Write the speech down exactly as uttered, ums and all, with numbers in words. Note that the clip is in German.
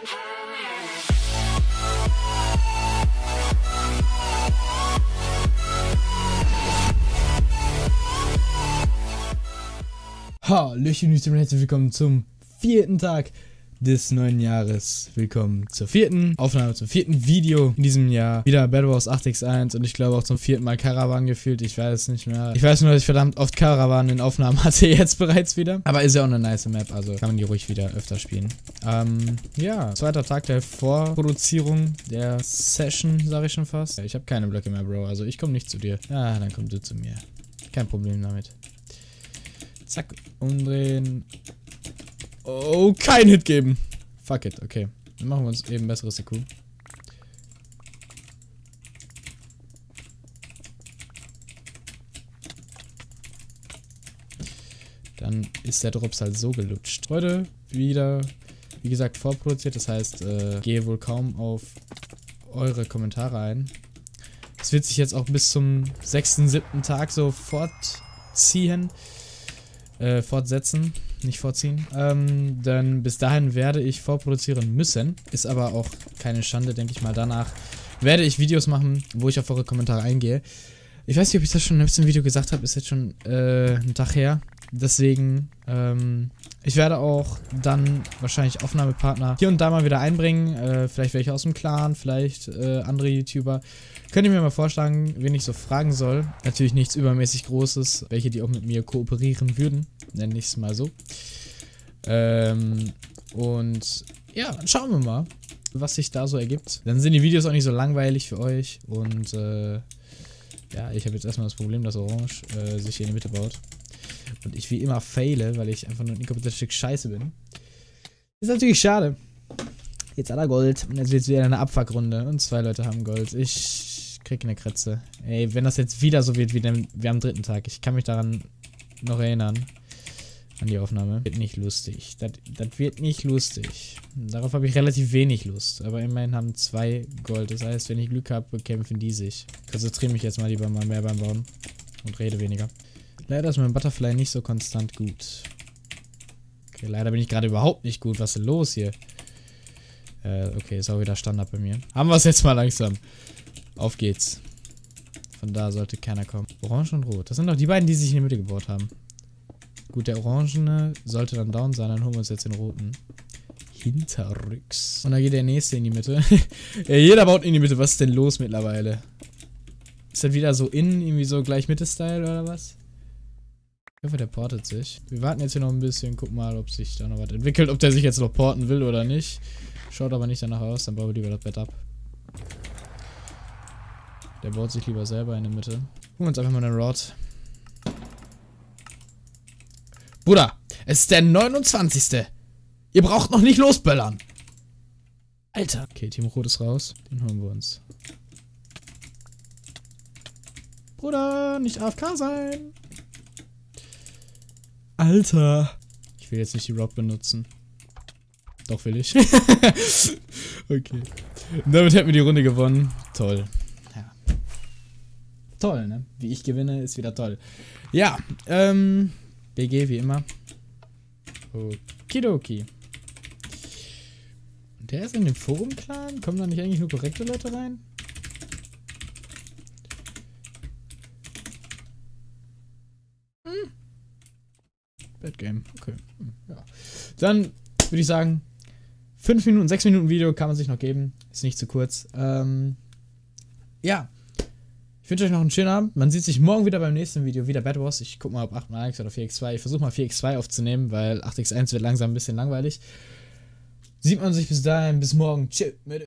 Hallöchen und herzlich willkommen zum vierten Tag des neuen Jahres. Willkommen zur vierten Aufnahme, zum vierten Video in diesem Jahr. Wieder Bed Wars acht gegen eins und ich glaube auch zum vierten Mal Caravan gefühlt. Ich weiß nicht mehr. Ich weiß nur, dass ich verdammt oft Caravan in Aufnahmen hatte, jetzt bereits wieder. Aber ist ja auch eine nice Map, also kann man die ruhig wieder öfter spielen. Ähm, ja, zweiter Tag der Vorproduzierung der Session, sage ich schon fast. Ich habe keine Blöcke mehr, Bro, also ich komme nicht zu dir. Ja, dann komm du zu mir. Kein Problem damit. Zack, umdrehen. Oh, kein Hit geben. Fuck it, okay. Dann machen wir uns eben besseres E Q. Dann ist der Drops halt so gelutscht. Heute wieder, wie gesagt, vorproduziert. Das heißt, äh, gehe wohl kaum auf eure Kommentare ein. Es wird sich jetzt auch bis zum sechsten, siebten Tag so fortziehen. Äh, fortsetzen, nicht vorziehen. Ähm, denn bis dahin werde ich vorproduzieren müssen. Ist aber auch keine Schande, denke ich mal. Danach werde ich Videos machen, wo ich auf eure Kommentare eingehe. Ich weiß nicht, ob ich das schon im letzten Video gesagt habe. Ist jetzt schon äh, ein Tag her. Deswegen, ähm, ich werde auch dann wahrscheinlich Aufnahmepartner hier und da mal wieder einbringen. Äh, vielleicht welche aus dem Clan, vielleicht äh, andere YouTuber. Könnt ihr mir mal vorschlagen, wen ich so fragen soll. Natürlich nichts übermäßig Großes, welche die auch mit mir kooperieren würden. Nenne ich es mal so. Ähm, und ja, dann schauen wir mal, was sich da so ergibt. Dann sind die Videos auch nicht so langweilig für euch. Und äh, ja, ich habe jetzt erstmal das Problem, dass Orange äh, sich hier in die Mitte baut. Und ich wie immer faile, weil ich einfach nur ein inkompetentes Stück Scheiße bin. Ist natürlich schade. Jetzt hat er Gold. Und jetzt wird es wieder eine Abfuckrunde. Und zwei Leute haben Gold. Ich krieg eine Kratze. Ey, wenn das jetzt wieder so wird wie dem, wir am dritten Tag. Ich kann mich daran noch erinnern. An die Aufnahme. Wird nicht lustig. Das, das wird nicht lustig. Darauf habe ich relativ wenig Lust. Aber immerhin haben zwei Gold. Das heißt, wenn ich Glück habe, bekämpfen die sich. Konzentriere mich jetzt mal lieber mal mehr beim Bauen. Und rede weniger. Leider ist mein Butterfly nicht so konstant gut. Okay, leider bin ich gerade überhaupt nicht gut. Was ist denn los hier? Äh, okay, ist auch wieder Standard bei mir. Haben wir es jetzt mal langsam. Auf geht's. Von da sollte keiner kommen. Orange und Rot. Das sind doch die beiden, die sich in die Mitte gebaut haben. Gut, der Orangene sollte dann down sein. Dann holen wir uns jetzt den Roten. Hinterrücks. Und da geht der Nächste in die Mitte. Ja, jeder baut in die Mitte. Was ist denn los mittlerweile? Ist das wieder so innen, irgendwie so gleich Mitte-Style oder was? Ich hoffe, der portet sich. Wir warten jetzt hier noch ein bisschen. Gucken mal, ob sich da noch was entwickelt. Ob der sich jetzt noch porten will oder nicht. Schaut aber nicht danach aus. Dann bauen wir lieber das Bett ab. Der baut sich lieber selber in der Mitte. Gucken wir uns einfach mal einen Rod. Bruder, es ist der neunundzwanzigste Ihr braucht noch nicht losböllern. Alter. Okay, Team Rot ist raus. Den holen wir uns. Bruder, nicht A F K sein. Alter. Ich will jetzt nicht die Rod benutzen. Doch will ich. Okay. Und damit hätten wir die Runde gewonnen. Toll. Ja. Toll, ne? Wie ich gewinne, ist wieder toll. Ja, ähm... B G wie immer. Okidoki. Und der ist in dem Forum-Clan? Kommen da nicht eigentlich nur korrekte Leute rein? Hm. Bad Game. Okay. Hm, ja. Dann würde ich sagen, fünf Minuten, sechs Minuten Video kann man sich noch geben. Ist nicht zu kurz. Ähm, ja. Ich wünsche euch noch einen schönen Abend. Man sieht sich morgen wieder beim nächsten Video. Wieder Bed Wars. Ich gucke mal, ob acht mal eins oder vier gegen zwei. Ich versuche mal vier gegen zwei aufzunehmen, weil acht gegen eins wird langsam ein bisschen langweilig. Sieht man sich bis dahin. Bis morgen. Tschüss.